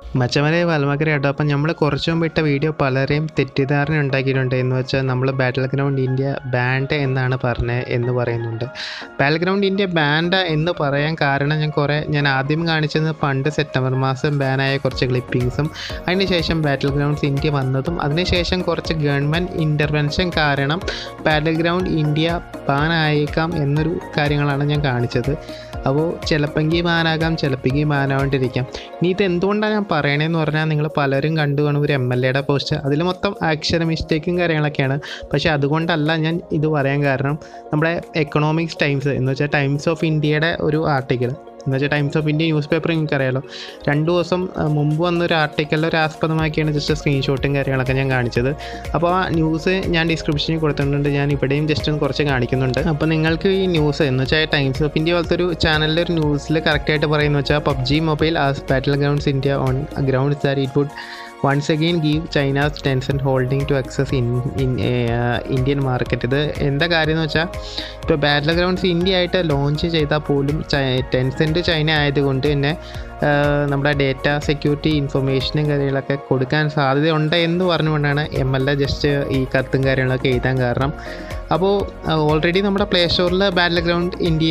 മച്ചമരെ വൽമകര കേട്ടോ. അപ്പം നമ്മൾ കുറച്ച് മുമ്പ് ഇട്ട വീഡിയോ പലരെയും തെറ്റിദ്ധാരണ ഉണ്ടാക്കിയിട്ടുണ്ട്. എന്ന് വെച്ചാൽ നമ്മൾ ബാറ്റിൽ ഗ്രൗണ്ട് ഇന്ത്യ ബാൻഡ് എന്നാണ് പറഞ്ഞത് എന്ന് പറയുന്നുണ്ട്. ബാറ്റിൽ ഗ്രൗണ്ട് ഇന്ത്യ ബാൻഡ് എന്ന് പറയാൻ കാരണം ഞാൻ ആദ്യം കാണിച്ചത് പണ്ട് സെപ്റ്റംബർ മാസം ബാനായ കുറച്ച് ക്ലിപ്പിങ്സും അതിനുശേഷം ബാറ്റിൽ ഗ്രൗണ്ട്സ് ഇന്ത്യ വന്നതും അതിനുശേഷം കുറച്ച് ഗവൺമെൻറ് ഇൻ്റർവെൻഷൻ കാരണം ബാറ്റിൽ ഗ്രൗണ്ട് ഇന്ത്യ ബാനായേക്കാം എന്നൊരു കാര്യങ്ങളാണ് ഞാൻ കാണിച്ചത്. അപ്പോൾ ചിലപ്പെങ്കിൽ ബാനാകാം, ചിലപ്പെങ്കിൽ ബാനാവാണ്ടിരിക്കാം. ഇനി ഇത് എന്തുകൊണ്ടാണ് ഞാൻ പറയണതെന്ന് പറഞ്ഞാൽ, നിങ്ങൾ പലരും കണ്ടു കാണും ഒരു MLAയുടെ പോസ്റ്റ്, അതിൽ മൊത്തം അക്ഷര മിസ്റ്റേക്കും കാര്യങ്ങളൊക്കെയാണ്. പക്ഷേ അതുകൊണ്ടല്ല ഞാൻ ഇത് പറയാൻ കാരണം, നമ്മുടെ എക്കണോമിക്സ് ടൈംസ് എന്ന് വെച്ചാൽ ടൈംസ് ഓഫ് ഇന്ത്യയുടെ ഒരു ആർട്ടിക്കിൾ എന്ന് വെച്ചാൽ Times of India newspaper നിങ്ങൾക്കറിയാലോ, 2 ദിവസം മുമ്പ് വന്നൊരു ആർട്ടിക്കലിൽ ഒരു ആസ്പദമാക്കിയാണ് ജസ്റ്റ് സ്ക്രീൻഷോട്ടും കാര്യങ്ങളൊക്കെ ഞാൻ കാണിച്ചത്. അപ്പോൾ ആ ന്യൂസ് ഞാൻ ഡിസ്ക്രിപ്ഷനിൽ കൊടുത്തിട്ടുണ്ട്, ഞാൻ ഇവിടെയും ജസ്റ്റ് ഒന്ന് കുറച്ച് കാണിക്കുന്നുണ്ട്. അപ്പോൾ നിങ്ങൾക്ക് ഈ ന്യൂസ് എന്ന് വെച്ചാൽ ടൈംസ് ഓഫ് ഇന്ത്യ പോലത്തെ ഒരു ചാനലിൻ്റെ ഒരു ന്യൂസിൽ കറക്റ്റായിട്ട് പറയുന്നത് വെച്ചാൽ PUBG mobile as battle grounds India on grounds that it would once again give China's Tencent holding to access Indian market. ഇത് എന്താ കാര്യം എന്ന് വെച്ചാൽ, ഇപ്പോൾ ബാറ്റിൽ ഗ്രൗണ്ട്സ് ഇന്ത്യ ആയിട്ട് ലോഞ്ച് ചെയ്താൽ പോലും ടെൻസെൻറ്റ് ചൈന ആയതുകൊണ്ട് തന്നെ നമ്മുടെ ഡേറ്റ സെക്യൂരിറ്റി ഇൻഫർമേഷനും കാര്യങ്ങളൊക്കെ കൊടുക്കാൻ സാധ്യതയുണ്ട് എന്ന് പറഞ്ഞുകൊണ്ടാണ് MLA ജസ്റ്റ് ഈ കത്തും കാര്യങ്ങളൊക്കെ എഴുതാൻ കാരണം. അപ്പോൾ ഓൾറെഡി നമ്മുടെ പ്ലേ സ്റ്റോറിൽ ബാറ്റിൽ ഗ്രൗണ്ട് ഇന്ത്യ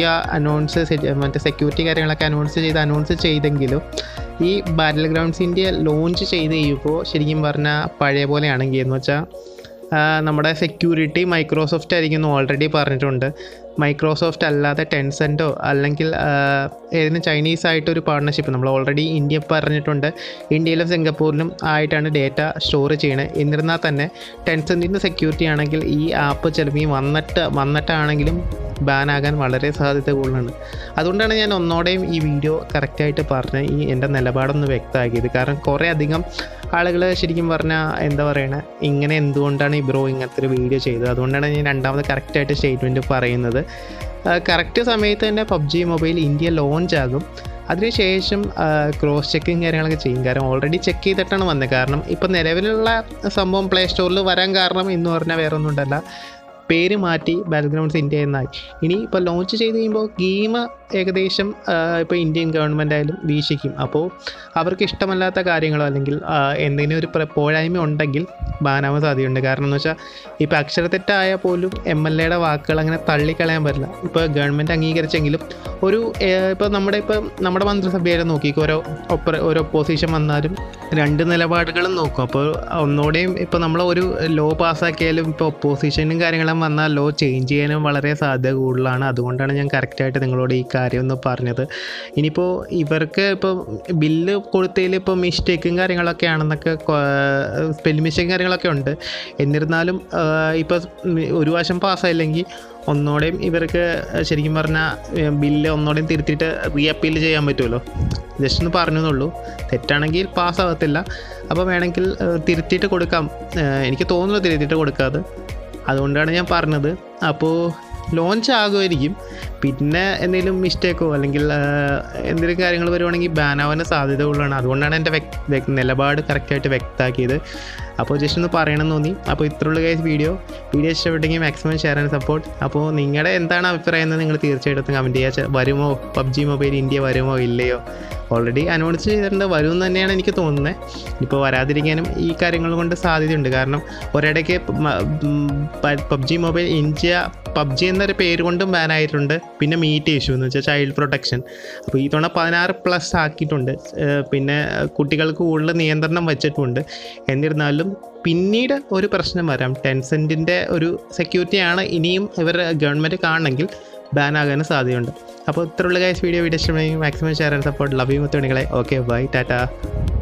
മറ്റേ സെക്യൂരിറ്റി കാര്യങ്ങളൊക്കെ അനൗൺസ് ചെയ്തെങ്കിലും ഈ ബാറ്റിൽ ഗ്രൗണ്ട്സ് ഇന്ത്യ ലോഞ്ച് ചെയ്ത് കഴിയുമ്പോൾ ശരിക്കും പറഞ്ഞാൽ പഴയ പോലെയാണെങ്കിൽ എന്ന് വെച്ചാൽ നമ്മുടെ സെക്യൂരിറ്റി മൈക്രോസോഫ്റ്റ് ആയിരിക്കും ഓൾറെഡി പറഞ്ഞിട്ടുണ്ട്. മൈക്രോസോഫ്റ്റ് അല്ലാതെ ടെൻസെൻറ്റോ അല്ലെങ്കിൽ ഏതെങ്കിലും ചൈനീസായിട്ടൊരു പാർട്ണർഷിപ്പ് നമ്മൾ ഓൾറെഡി ഇന്ത്യ പറഞ്ഞിട്ടുണ്ട്, ഇന്ത്യയിലും സിംഗപ്പൂരിലും ആയിട്ടാണ് ഡേറ്റ സ്റ്റോർ ചെയ്യണത്. എന്നിരുന്നാൽ തന്നെ ടെൻസെൻറ്റിൻ്റെ സെക്യൂരിറ്റി ആണെങ്കിൽ ഈ ആപ്പ് ചിലപ്പോൾ വന്നിട്ടാണെങ്കിലും ബാനാകാൻ വളരെ സാധ്യത കൂടുതലാണ്. അതുകൊണ്ടാണ് ഞാൻ ഒന്നോടെയും ഈ വീഡിയോ കറക്റ്റായിട്ട് പറഞ്ഞ് എൻ്റെ നിലപാടൊന്ന് വ്യക്തമാക്കിയത്. കാരണം കുറേ അധികം ആളുകൾ ശരിക്കും പറഞ്ഞാൽ എന്താ പറയണേ, ഇങ്ങനെ എന്തുകൊണ്ടാണ് ഈ ബ്രോ ഇങ്ങനത്തെ ഒരു വീഡിയോ ചെയ്തത്, അതുകൊണ്ടാണ് ഞാൻ രണ്ടാമത് കറക്റ്റായിട്ട് സ്റ്റേറ്റ്മെൻറ്റ് പറയുന്നത്. കറക്റ്റ് സമയത്ത് തന്നെ PUBG മൊബൈൽ ഇന്ത്യ ലോഞ്ച് ആകും. അതിനുശേഷം ക്രോസ് ചെക്കിങ് കാര്യങ്ങളൊക്കെ ചെയ്യും. കാരണം ഓൾറെഡി ചെക്ക് ചെയ്തിട്ടാണ് വന്നത്. കാരണം ഇപ്പോൾ നിലവിലുള്ള സംഭവം പ്ലേ സ്റ്റോറിൽ വരാൻ കാരണം എന്ന് പറഞ്ഞാൽ വേറെ ഒന്നും ഉണ്ടല്ല, പേര് മാറ്റി ബാറ്റിൽ ഗ്രൗണ്ട്സ് ഇന്ത്യ എന്നായി. ഇനി ഇപ്പോൾ ലോഞ്ച് ചെയ്ത് കഴിയുമ്പോൾ ഗെയിം ഏകദേശം ഇപ്പോൾ ഇന്ത്യൻ ഗവൺമെൻറ് ആയാലും വീക്ഷിക്കും. അപ്പോൾ അവർക്ക് ഇഷ്ടമല്ലാത്ത കാര്യങ്ങളോ അല്ലെങ്കിൽ എന്തെങ്കിലും ഒരു പോരായ്മ ഉണ്ടെങ്കിൽ ബാനാവാൻ സാധ്യതയുണ്ട്. കാരണം എന്ന് വെച്ചാൽ ഇപ്പോൾ അക്ഷരത്തെറ്റായാൽ പോലും MLAയുടെ വാക്കുകൾ അങ്ങനെ തള്ളിക്കളയാൻ പറ്റില്ല. ഇപ്പോൾ ഗവൺമെൻറ് അംഗീകരിച്ചെങ്കിലും ഇപ്പോൾ നമ്മുടെ മന്ത്രിസഭയെ നോക്കിക്കോ, ഓരോ ഒപ്പോസിഷൻ വന്നാലും 2 നിലപാടുകളും നോക്കും. അപ്പോൾ ഒന്നുകൂടെയും ഇപ്പോൾ നമ്മൾ ഒരു ലോ പാസ്സാക്കിയാലും ഇപ്പോൾ ഒപ്പോസിഷനും കാര്യങ്ങളും വന്നാൽ ലോ ചേഞ്ച് ചെയ്യാനും വളരെ സാധ്യത കൂടുതലാണ്. അതുകൊണ്ടാണ് ഞാൻ കറക്റ്റായിട്ട് നിങ്ങളോട് ഈ കാര്യം ഒന്ന് പറഞ്ഞത്. ഇനിയിപ്പോൾ ഇവർക്ക് ഇപ്പോൾ ബില്ല് കൊടുത്തതിൽ ഇപ്പോൾ മിസ്റ്റേക്കും കാര്യങ്ങളൊക്കെ ആണെന്നൊക്കെ സ്പെല്ലിംഗ് മിസ്റ്റേക്കും കാര്യങ്ങളൊക്കെ ഉണ്ട്. എന്നിരുന്നാലും ഇപ്പോൾ ഒരു വശം പാസ്സായില്ലെങ്കിൽ ഒന്നോടെയും ഇവർക്ക് ശരിക്കും പറഞ്ഞാൽ ബില്ല് ഒന്നോടെയും തിരുത്തിയിട്ട് റീഅപ്പീൽ ചെയ്യാൻ പറ്റുമല്ലോ. ജസ്റ്റ് ഒന്ന് പറഞ്ഞെന്നുള്ളൂ, തെറ്റാണെങ്കിൽ പാസ്സാകത്തില്ല. അപ്പോൾ വേണമെങ്കിൽ തിരുത്തിയിട്ട് കൊടുക്കാം. എനിക്ക് തോന്നുന്നു തിരുത്തിയിട്ട് കൊടുക്കാതെ, അതുകൊണ്ടാണ് ഞാൻ പറഞ്ഞത്. അപ്പോൾ ലോഞ്ച് ആകുമായിരിക്കും. പിന്നെ എന്തെങ്കിലും മിസ്റ്റേക്കോ അല്ലെങ്കിൽ എന്തെങ്കിലും കാര്യങ്ങൾ വരുവാണെങ്കിൽ ബാനാവാൻ സാധ്യത ഉള്ളതാണ്. അതുകൊണ്ടാണ് എൻ്റെ നിലപാട് കറക്റ്റായിട്ട് വ്യക്തമാക്കിയത്. അപ്പോൾ ജസ്റ്റ് ഒന്ന് പറയണമെന്ന് തോന്നി. അപ്പോൾ ഇത്രയുള്ള വീഡിയോ ഇഷ്ടപ്പെട്ടെങ്കിൽ മാക്സിമം ഷെയർ ആൻഡ് സപ്പോർട്ട്. അപ്പോൾ നിങ്ങളുടെ എന്താണ് അഭിപ്രായം എന്ന് നിങ്ങൾ തീർച്ചയായിട്ടും കമൻറ്റ് ചെയ്യുക. വരുമോ PUBG മൊബൈൽ ഇന്ത്യ വരുമോ ഇല്ലയോ? ഓൾറെഡി അനൗൺസ് ചെയ്തിട്ടുണ്ട്, വരുമെന്ന് തന്നെയാണ് എനിക്ക് തോന്നുന്നത്. ഇപ്പോൾ വരാതിരിക്കാനും ഈ കാര്യങ്ങൾ കൊണ്ട് സാധ്യതയുണ്ട്. കാരണം ഒരിടയ്ക്ക് PUBG മൊബൈൽ ഇന്ത്യ PUBG എന്നൊരു പേര് കൊണ്ടും ബാനായിട്ടുണ്ട്. പിന്നെ മീറ്റ് ഇഷ്യൂ എന്ന് വെച്ചാൽ ചൈൽഡ് പ്രൊട്ടക്ഷൻ. അപ്പോൾ ഈ തവണ 16+ ആക്കിയിട്ടുണ്ട്. പിന്നെ കുട്ടികൾക്ക് കൂടുതൽ നിയന്ത്രണം വെച്ചിട്ടുണ്ട്. എന്നിരുന്നാലും പിന്നീട് ഒരു പ്രശ്നം വരാം. ടെൻസെൻറ്റിൻ്റെ ഒരു സെക്യൂരിറ്റിയാണ് ഇനിയും ഇവർ ഗവൺമെൻറ് കാണണമെങ്കിൽ ബാനാകാനും സാധ്യതയുണ്ട്. അപ്പോൾ ഇത്രയുള്ള വീഡിയോ ഇഷ്ടമായി maximum share and support. Love you മുത്തുമണികളെ. Okay bye, Tata.